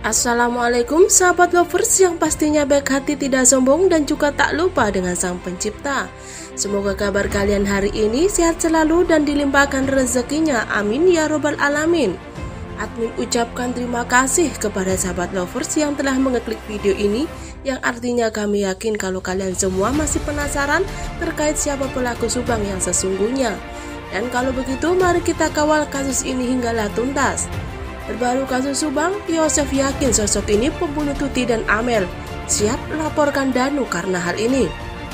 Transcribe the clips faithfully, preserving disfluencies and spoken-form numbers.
Assalamualaikum sahabat lovers yang pastinya baik hati, tidak sombong, dan juga tak lupa dengan Sang Pencipta. Semoga kabar kalian hari ini sehat selalu dan dilimpahkan rezekinya, amin ya robbal alamin. Admin ucapkan terima kasih kepada sahabat lovers yang telah mengeklik video ini, yang artinya kami yakin kalau kalian semua masih penasaran terkait siapa pelaku Subang yang sesungguhnya. Dan kalau begitu mari kita kawal kasus ini hinggalah tuntas. Terbaru kasus Subang, Yosef yakin sosok ini pembunuh Tuti dan Amel, siap laporkan Danu karena hal ini.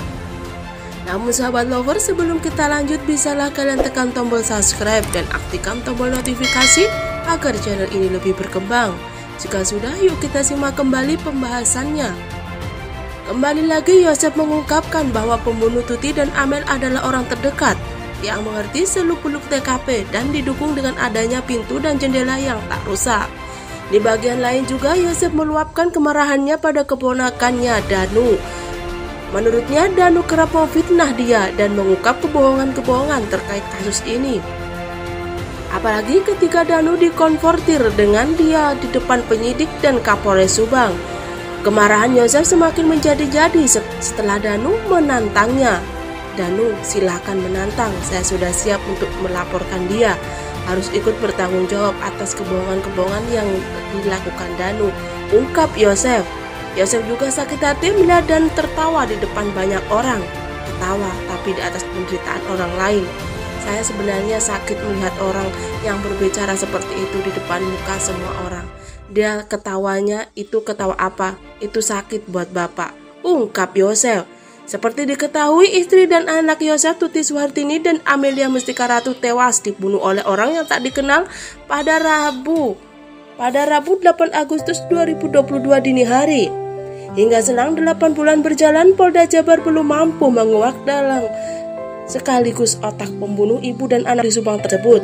Namun sahabat lover, sebelum kita lanjut, bisalah kalian tekan tombol subscribe dan aktifkan tombol notifikasi agar channel ini lebih berkembang. Jika sudah, yuk kita simak kembali pembahasannya. Kembali lagi, Yosef mengungkapkan bahwa pembunuh Tuti dan Amel adalah orang terdekat yang mengerti seluk-beluk T K P dan didukung dengan adanya pintu dan jendela yang tak rusak. Di bagian lain juga, Yosef meluapkan kemarahannya pada keponakannya Danu. Menurutnya, Danu kerap memfitnah dia dan mengungkap kebohongan-kebohongan terkait kasus ini. Apalagi ketika Danu dikonfrontir dengan dia di depan penyidik dan Kapolres Subang. Kemarahan Yosef semakin menjadi-jadi setelah Danu menantangnya. Danu, silahkan menantang, saya sudah siap untuk melaporkan dia. Harus ikut bertanggung jawab atas kebohongan-kebohongan yang dilakukan Danu, ungkap Yosef. Yosef juga sakit hati melihat dan tertawa di depan banyak orang. Ketawa tapi di atas penderitaan orang lain. Saya sebenarnya sakit melihat orang yang berbicara seperti itu di depan muka semua orang. Dia ketawanya itu ketawa apa? Itu sakit buat bapak, ungkap Yosef. Seperti diketahui, istri dan anak Yosef, Tuti Suhartini dan Amelia Mustika Ratu, tewas dibunuh oleh orang yang tak dikenal pada Rabu pada Rabu delapan Agustus dua ribu dua puluh dua dini hari. Hingga selang delapan bulan berjalan, Polda Jabar belum mampu menguak dalam sekaligus otak pembunuh ibu dan anak di Subang tersebut.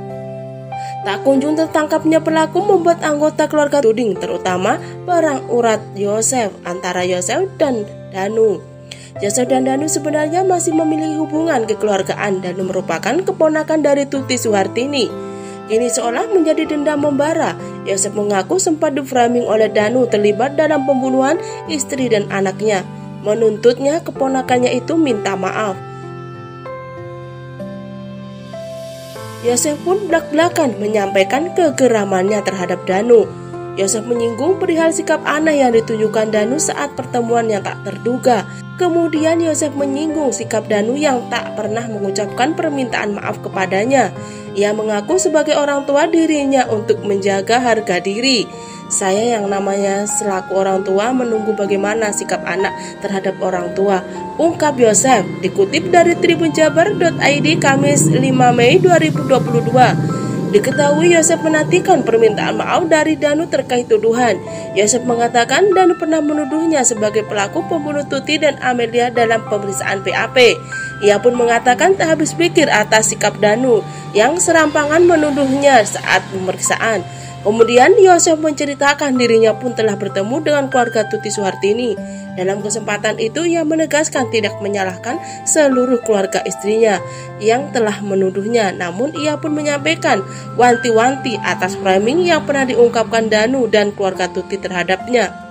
Tak kunjung tertangkapnya pelaku membuat anggota keluarga tuding, terutama perang urat Yosef antara Yosef dan Danu. Yosef dan Danu sebenarnya masih memiliki hubungan kekeluargaan. Danu merupakan keponakan dari Tuti Suhartini. Kini seolah menjadi dendam membara. Yosef mengaku sempat di-framing oleh Danu terlibat dalam pembunuhan istri dan anaknya. Menuntutnya keponakannya itu minta maaf. Yosef pun blak-blakan menyampaikan kegeramannya terhadap Danu. Yosef menyinggung perihal sikap aneh yang ditunjukkan Danu saat pertemuan yang tak terduga. Kemudian Yosef menyinggung sikap Danu yang tak pernah mengucapkan permintaan maaf kepadanya. Ia mengaku sebagai orang tua dirinya untuk menjaga harga diri. Saya yang namanya selaku orang tua menunggu bagaimana sikap anak terhadap orang tua, ungkap Yosef. Dikutip dari tribun jabar titik i d Kamis lima Mei dua ribu dua puluh dua. Diketahui Yosef menantikan permintaan maaf dari Danu terkait tuduhan. Yosef mengatakan Danu pernah menuduhnya sebagai pelaku pembunuh Tuti dan Amelia dalam pemeriksaan P A P. Ia pun mengatakan tak habis pikir atas sikap Danu yang serampangan menuduhnya saat pemeriksaan. Kemudian Yosef menceritakan dirinya pun telah bertemu dengan keluarga Tuti Suhartini. Dalam kesempatan itu ia menegaskan tidak menyalahkan seluruh keluarga istrinya yang telah menuduhnya. Namun ia pun menyampaikan wanti-wanti atas framing yang pernah diungkapkan Danu dan keluarga Tuti terhadapnya.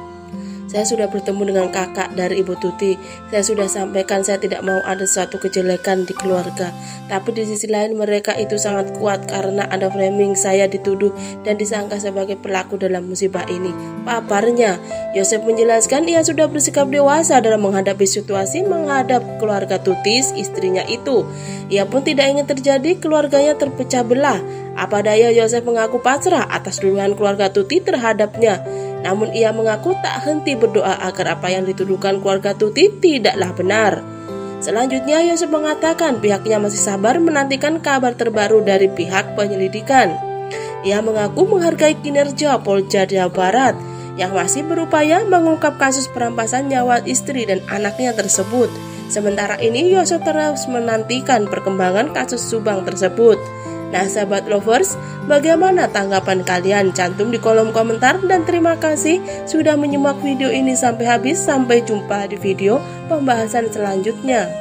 Saya sudah bertemu dengan kakak dari ibu Tuti. Saya sudah sampaikan saya tidak mau ada suatu kejelekan di keluarga. Tapi di sisi lain mereka itu sangat kuat karena ada framing saya dituduh dan disangka sebagai pelaku dalam musibah ini, paparnya. Yosef menjelaskan ia sudah bersikap dewasa dalam menghadapi situasi menghadap keluarga Tuti, istrinya itu. Ia pun tidak ingin terjadi keluarganya terpecah belah. Apa daya Yosef mengaku pasrah atas tuduhan keluarga Tuti terhadapnya. Namun ia mengaku tak henti berdoa agar apa yang dituduhkan keluarga Tuti tidaklah benar. Selanjutnya Yosef mengatakan pihaknya masih sabar menantikan kabar terbaru dari pihak penyelidikan. Ia mengaku menghargai kinerja Polda Jawa Barat yang masih berupaya mengungkap kasus perampasan nyawa istri dan anaknya tersebut. Sementara ini Yosef terus menantikan perkembangan kasus Subang tersebut. Nah sahabat lovers, bagaimana tanggapan kalian? Cantum di kolom komentar, dan terima kasih sudah menyimak video ini sampai habis. Sampai jumpa di video pembahasan selanjutnya.